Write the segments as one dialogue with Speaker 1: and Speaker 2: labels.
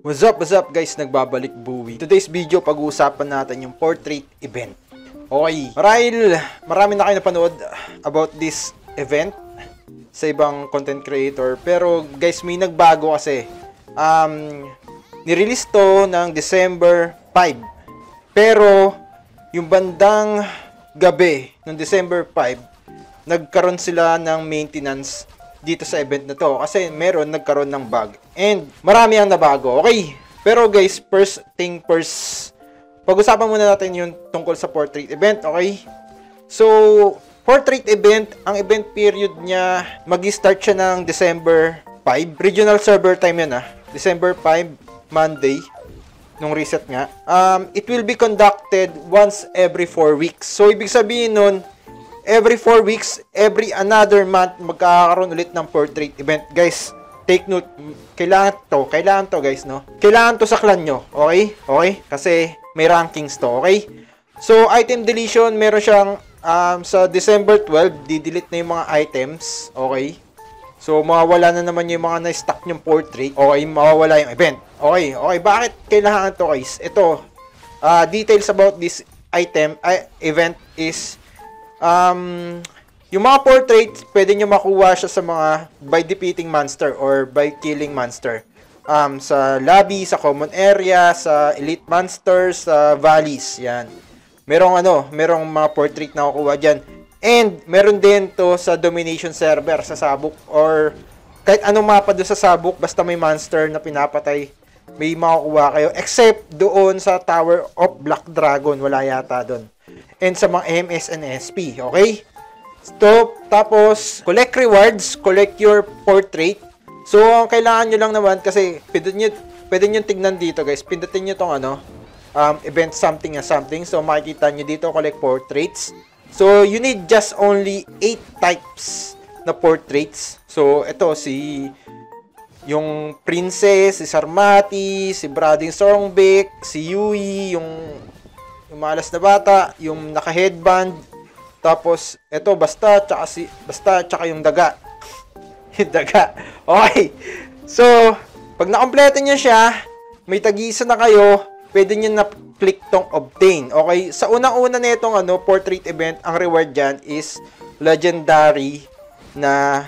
Speaker 1: What's up guys, nagbabalik Buwi. Today's video, pag-uusapan natin yung portrait event. Okay, marami na kayo napanood about this event sa ibang content creator. Pero guys, may nagbago kasi. Nirelease to ng December 5. Pero yung bandang gabi ng December 5, nagkaroon sila ng maintenance dito sa event na to kasi nagkaroon ng bug and marami ang nabago. Okay, pero guys, first thing first, pag-usapan muna natin yung tungkol sa portrait event. Okay, so portrait event, ang event period niya mag-start siya ng December 5. Regional server time yan December 5, Monday, nung reset nga. It will be conducted once every 4 weeks. So ibig sabihin nun, every 4 weeks, every another month, magkakaroon ulit ng portrait event. Guys, take note. Kailangan to guys, no? Kailangan to sa clan nyo. Okay? Okay? Kasi may rankings to. Okay? So, item deletion, meron siyang sa December 12, di-delete na yung mga items. Okay? So, mawawala na naman yung mga na-stock nyong portrait. Okay? Mawawala yung event. Okay? Okay? Bakit kailangan to guys? Ito, details about this event is yung mga portraits, pwede nyo makuha siya sa mga by defeating monster or by killing monster. Sa lobby, sa common area, sa elite monsters, sa valleys, yan. Merong mga portrait na kukuha dyan. And meron din to sa domination server, sa sabuk, or kahit anong mapa doon sa sabuk, basta may monster na pinapatay, may makukuha kayo. Except doon sa Tower of Black Dragon, wala yata doon. And sa mga MS and SP, okay? So, tapos, collect rewards, collect your portrait. So, ang kailangan nyo lang naman, kasi pwede nyo tignan dito, guys. Pindutin nyo tong event something and something. So, makikita nyo dito, collect portraits. So, you need just only 8 types na portraits. So, ito, yung Princess, si Sarmati, si Brading Songbik, si Yui, yung malas na bata, yung naka-headband, tapos ito basta tsaka yung daga. Yung daga. Okay. So, pag nakompleto niyo siya, may tag-isa na kayo, pwede niyo na click tong obtain. Okay? Sa unang-una nitong portrait event, ang reward diyan is legendary na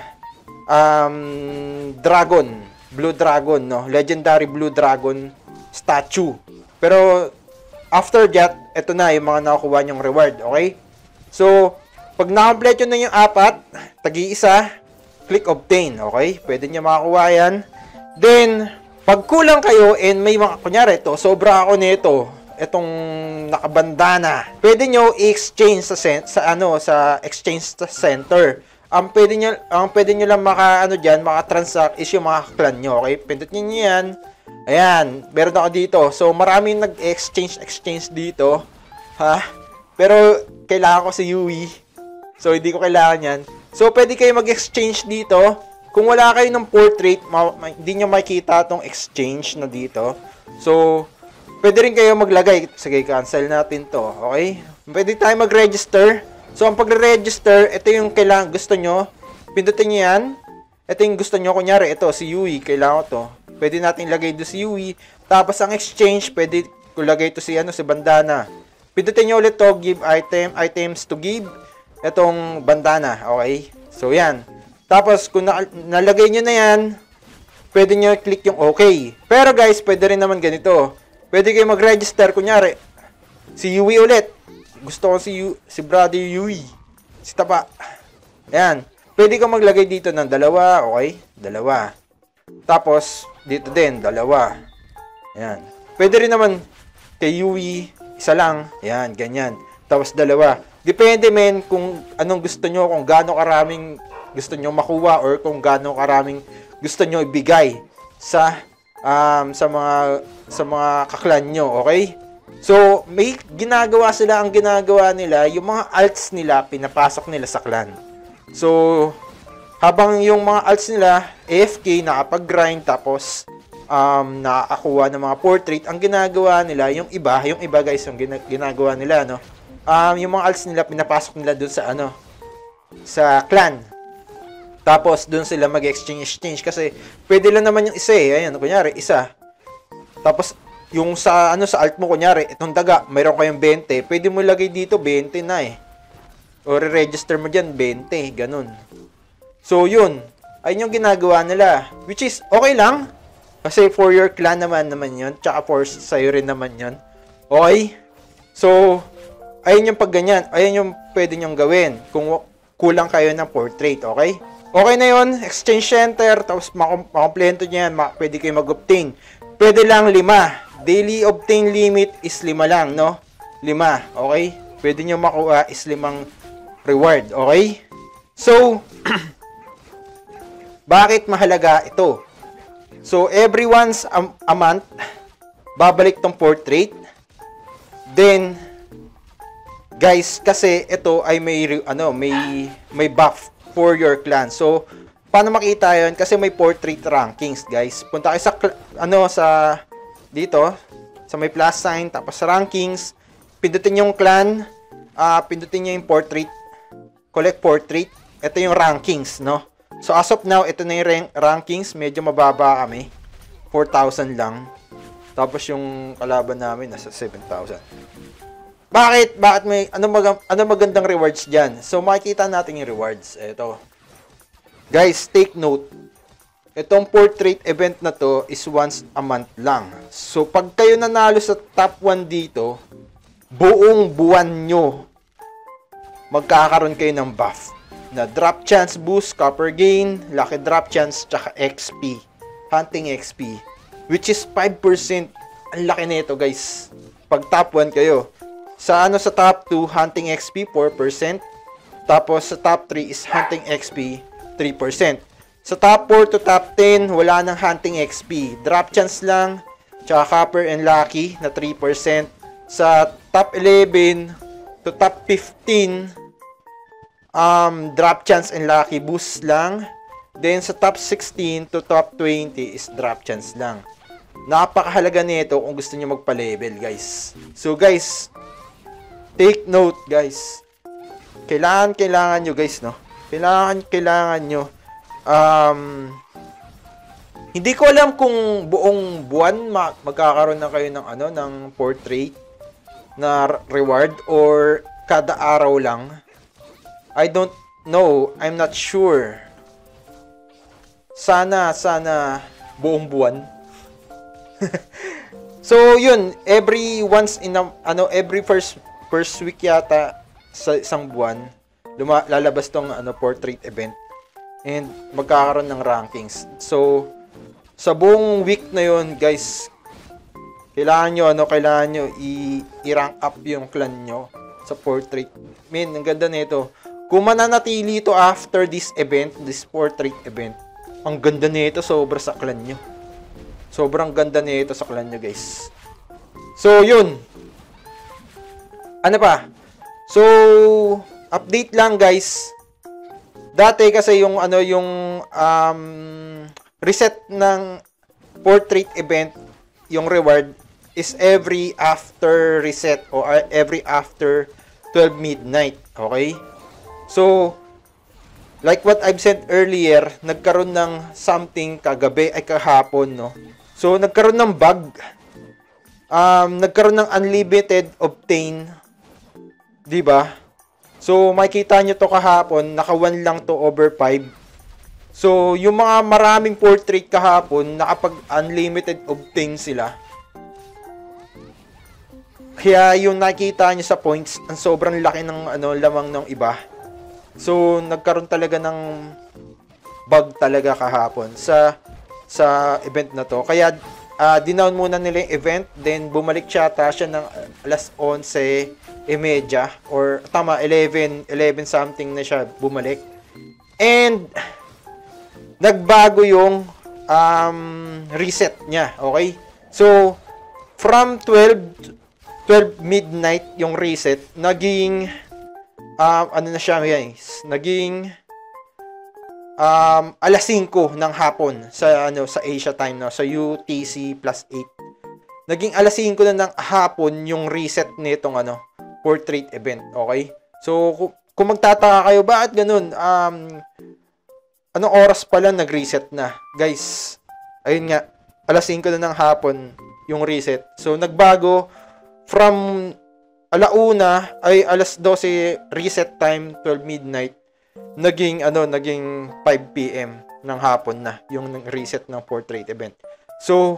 Speaker 1: dragon, blue dragon, no? Legendary blue dragon statue. Pero after that, ito na yung mga nakukuha nyong reward, okay? So, pag na-complete nyo na yung 4, tag-iisa, click obtain, okay? Pwede nyo makakuha yan. Then, pag kulang kayo, and may mga, kunyari ito, sobra ako nito, itong nakabandana, pwede nyo i-exchange sa exchange center. Ang pwede nyo lang maka-transact is yung mga clan nyo, okay? Pindot nyo yan. Ayan, meron ako dito. So, maraming nag-exchange dito. Pero, kailangan ko si Yui. So, hindi ko kailangan yan. So, pwede kayo mag-exchange dito. Kung wala kayo ng portrait, hindi nyo makita itong exchange na dito. So, pwede rin kayo maglagay. Sige, cancel natin to. Okay? Pwede tayo mag-register. So, ang pagre-register, ito yung kailangan gusto nyo. Pindutin nyo yan. Ito yung gusto nyo. Kunyari, ito, si Yui. Kailangan ko to. Pwede natin ilagay doon si Yui. Tapos ang exchange, pwede ilagay ito si bandana. Pindutin nyo ulit to, give items to give. Itong bandana, okay? So, yan. Tapos, kung nalagay nyo na yan, pwede nyo click yung okay. Pero guys, pwede rin naman ganito. Pwede kayo mag-register, kunyari, si Yui ulit. Gusto ko si Brother Yui. Si Tapa. Yan. Pwede ka maglagay dito ng 2, okay? 2. Tapos, dito din, 2. Ayan. Pwede rin naman kay Yui, 1 lang. Ayan, ganyan. Tapos 2. Depende kung anong gusto nyo, kung gaano karaming gusto nyo makuha or kung gaano karaming gusto nyo ibigay sa mga kaklan nyo, okay? So, may ginagawa sila, ang ginagawa nila, yung mga alts nila, pinapasok nila sa clan. So, habang yung mga alts nila, AFK, nakapag-grind, tapos nakakuha ng mga portrait, ang ginagawa nila, yung iba guys, yung ginagawa nila, no? Yung mga alts nila, pinapasok nila dun sa clan. Tapos, dun sila mag-exchange kasi pwede lang naman yung isa eh. Ayan, kunyari, isa. Tapos, yung sa, sa alt mo, kunyari, itong daga, mayroon kayong 20, pwede mo lagay dito, 20 na eh. O re-register mo dyan, 20, ganun. So, yun. Ayun yung ginagawa nila. Which is, okay lang. Kasi for your clan naman yun. Tsaka for sa'yo rin naman yun. Okay? So, ayun yung pagganyan. Ayun yung pwede nyong gawin. Kung kulang kayo ng portrait, okay? Okay na yun. Exchange center. Tapos makomplento nyo yan. Pwede kayo mag-obtain. Pwede lang 5. Daily obtain limit is 5 lang, no? 5. Okay? Pwede nyo makuha is 5 reward. Okay? So, bakit mahalaga ito? So, every once a month, babalik tong portrait. Then, guys, kasi ito ay may buff for your clan. So, paano makita 'yon? Kasi may portrait rankings, guys. Punta kayo sa dito, sa may plus sign, tapos sa rankings, pindutin yung clan, pindutin niyo yung portrait, collect portrait. Ito yung rankings, no? So, as of now, ito na yung rankings. Medyo mababa kami. 4,000 lang. Tapos yung kalaban namin nasa 7,000. Bakit? Bakit may ano magandang rewards diyan? So makikita natin yung rewards. Ito. Guys, take note. Itong portrait event na to is once a month lang. So pag kayo nanalo sa top 1 dito, buong buwan nyo magkakaroon kayo ng buff na drop chance boost, copper gain, lucky drop chance, tsaka XP. Hunting XP. Which is 5%. Ang laki nito, guys. Pag top 1 kayo. Sa top 2, hunting XP 4%. Tapos sa top 3 is hunting XP 3%. Sa top 4 to top 10, wala nang hunting XP. Drop chance lang, tsaka copper and lucky na 3%. Sa top 11 to top 15, drop chance and lucky boost lang. Then sa top 16 to top 20 is drop chance lang. Napakahalaga nito kung gusto niyo magpa-level, guys. So guys, take note, guys. Kailangan nyo, guys, no? Kailangan nyo. Hindi ko alam kung buong buwan magkakaroon na kayo ng ng portrait na reward or kada araw lang. I don't know. I'm not sure. Sana buong buwan. So, yun, every first week yata sa isang buwan, lalabas tong portrait event and magkakaroon ng rankings. So, sa buong week na yun, guys, kailangan nyo i-rank up yung clan nyo sa portrait. Man, ang ganda nito. Kung mananatili ito after this portrait event, ang ganda nito sobra sa clan nyo. Sobrang ganda nito sa clan nyo, guys. So, yun. Ano pa? So, update lang, guys. Dati kasi yung reset ng portrait event, yung reward is every after reset or every after 12 midnight. Okay? So, like what I've said earlier, nagkaroon ng something kahapon, no? So, nagkaroon ng bug. Nagkaroon ng unlimited obtain. Diba? So, makikita nyo to kahapon, naka 1 lang to over 5. So, yung mga maraming portrait kahapon, nakapag-unlimited obtain sila. Kaya yung nakita nyo sa points, ang sobrang laki ng lamang ng iba. So, nagkaroon talaga ng bug talaga kahapon sa event na to. Kaya, dinown muna nila yung event, then bumalik siya ng alas 11:30 or tama, 11 something na siya bumalik. And, nagbago yung reset niya, okay? So, from 12 midnight yung reset, naging na siya, guys? Naging alas 5 ng hapon sa Asia time, no, sa UTC +8. Naging alas 5 na ng hapon yung reset nitong portrait event, okay? So kung magtataka kayo bakit ganun, anong oras pala nag-reset na, guys? Ayun nga, alas 5 na ng hapon yung reset. So, nagbago from alauna ay alas 12 reset time, 12 midnight, naging 5 PM ng hapon na yung reset ng portrait event. So,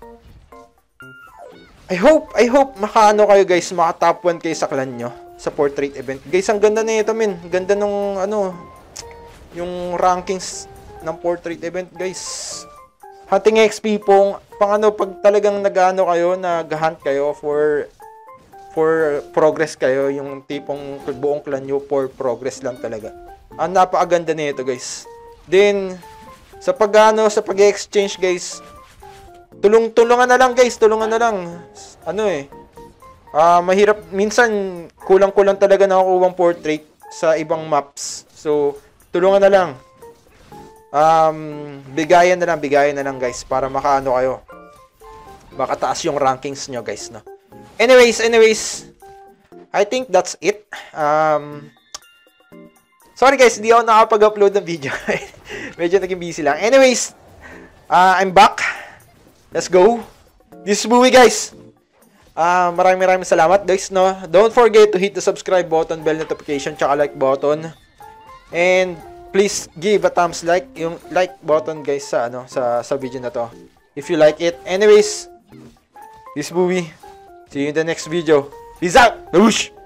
Speaker 1: I hope makaano kayo guys, maka top 1 kayo sa clan nyo sa portrait event. Guys, ang ganda na ito, men. Ganda nung yung rankings ng portrait event, guys. Hunting XP pong pag talagang nag-hunt kayo for progress kayo, yung tipong buong clan nyo for progress lang talaga. Ang napakaganda nito, guys. Then sa pag-exchange, guys, tulungan na lang, guys. Tulungan na lang. Mahirap minsan, kulang-kulang talaga nakukuha ang portrait sa ibang maps. So, tulungan na lang. Bigayan na lang, guys, para makaano kayo. Makataas yung rankings nyo, guys, no. Anyways, I think that's it. Sorry guys, hindi ako nakapag-upload ng video. Medyo naging busy lang. Anyways, I'm back. Let's go. This is Buwi, guys. Maraming salamat, guys, no. Don't forget to hit the subscribe button, bell notification, tsaka like button. And please give a thumbs like, yung like button, guys, sa video na to. If you like it. Anyways, this is Buwi. See you in the next video. Peace out. Whoosh.